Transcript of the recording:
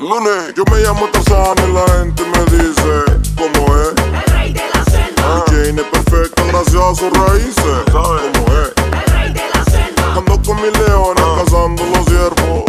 Lunes, yo me llamo Tarzán y la gente me dice ¿cómo es? El rey de la selva. Jane es perfecta gracias a sus raíces. ¿Sabes cómo es? El rey de la selva. Ando con mis leones cazando los ciervos.